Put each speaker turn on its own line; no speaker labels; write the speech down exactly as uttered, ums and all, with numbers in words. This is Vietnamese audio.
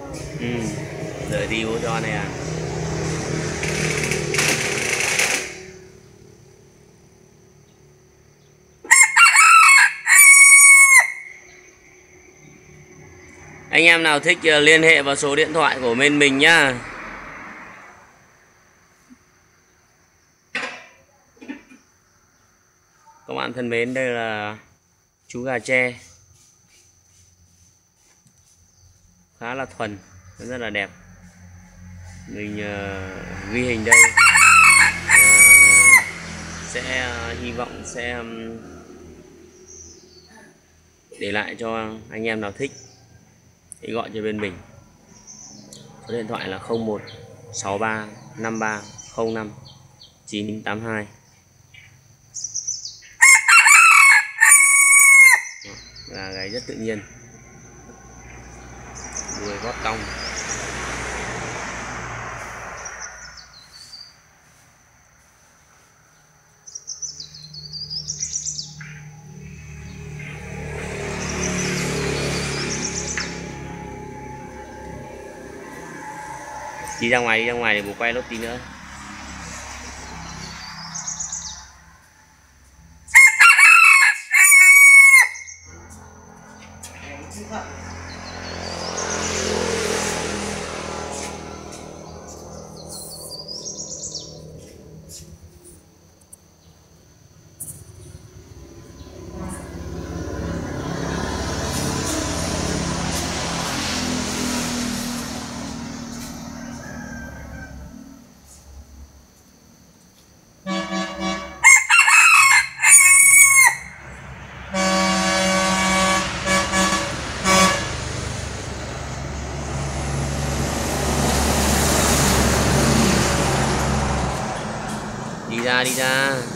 Ừ, đợi đi bố cho này à. Anh em nào thích liên hệ vào số điện thoại của bên mình nhá. Các bạn thân mến, đây là chú gà tre khá là thuần, rất là đẹp. Mình uh, ghi hình đây uh, sẽ uh, hy vọng sẽ um, để lại cho anh em nào thích thì gọi cho bên mình. Số điện thoại là không một sáu ba năm ba không năm chín tám hai. Là gáy rất tự nhiên, đuôi gót cong. Đi ra ngoài, đi ra ngoài để bố quay lốt tí nữa. Đi ra, đi ra.